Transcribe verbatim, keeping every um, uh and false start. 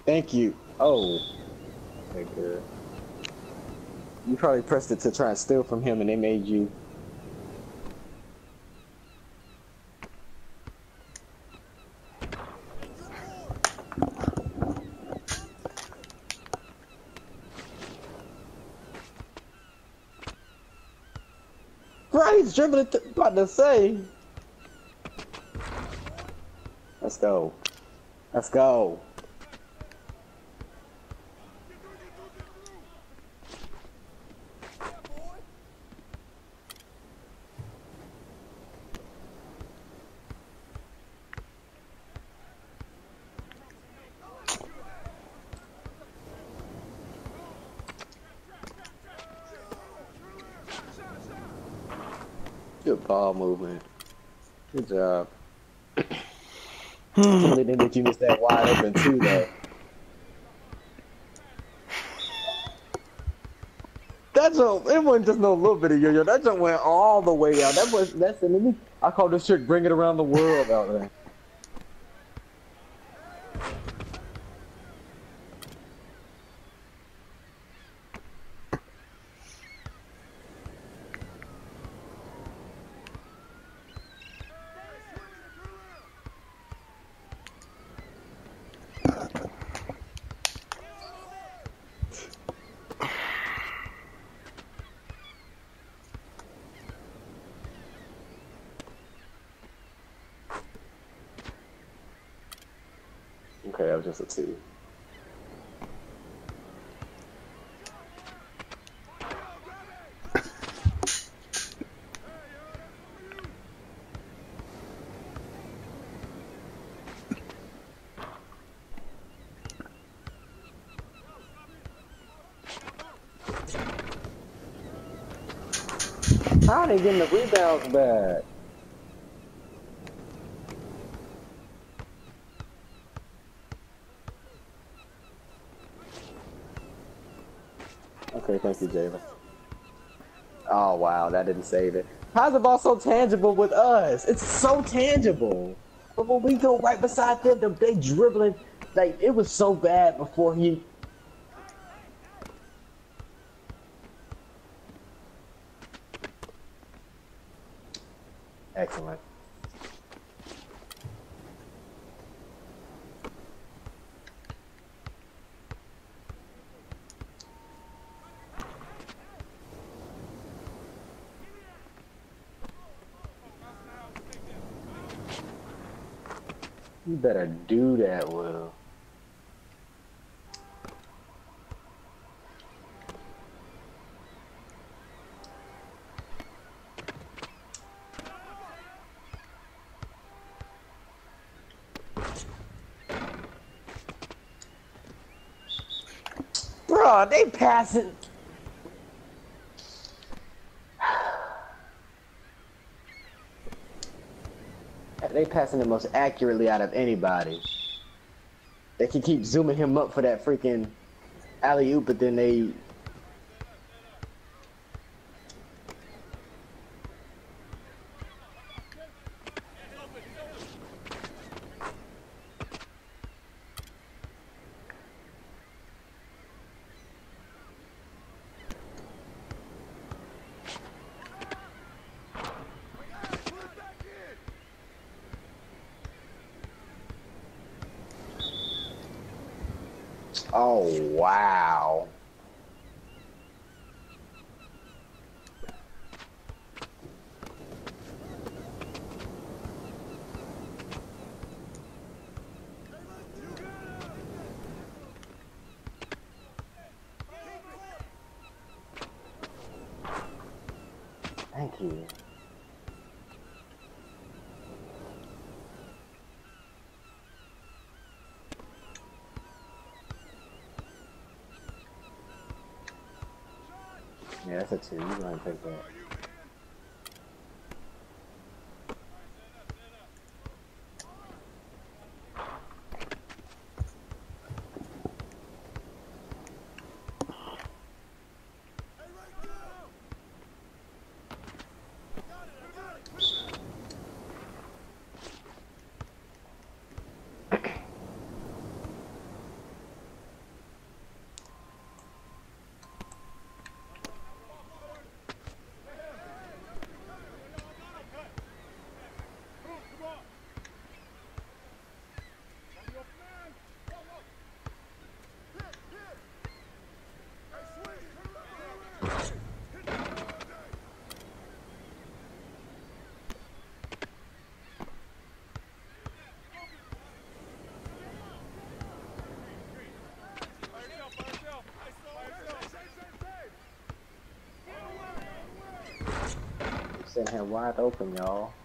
Thank you. Oh, okay, good. You probably pressed it to try and steal from him, and they made you. Right, he's dribbling. Th about to say. Let's go. Let's go. Good ball movement. Good job. Can't believe that you missed that wide open too, though. That jump, it wasn't just no little bit of yo-yo. That jump went all the way out. That was that's an I call this trick bring it around the world out there. Okay, that was just a two. How are they getting the rebounds back? Okay, thank you, Jalen. Oh, wow, that didn't save it. How's the ball so tangible with us? It's so tangible. But when we go right beside them, they dribbling. Like, it was so bad before he... Excellent. You better do that, Will. Bro, they passing. They passing the most accurately out of anybody. They can keep zooming him up for that freaking alley-oop, but then they... Oh, wow. Thank you. Yeah, that's a two. You're going to take that. Sitting here wide open, y'all.